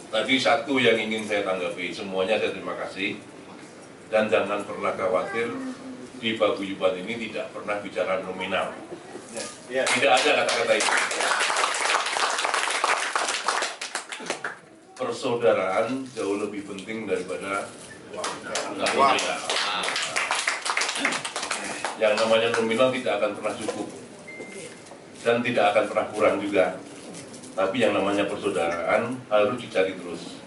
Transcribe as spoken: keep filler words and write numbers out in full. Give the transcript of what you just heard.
Tadi satu yang ingin saya tanggapi, semuanya saya terima kasih. Dan jangan pernah khawatir, di paguyuban ini tidak pernah bicara nominal. Tidak ada kata-kata itu. Persaudaraan jauh lebih penting daripada nominal. Yang namanya nominal tidak akan pernah cukup. Dan tidak akan pernah kurang juga. Tapi yang namanya persaudaraan harus dicari terus.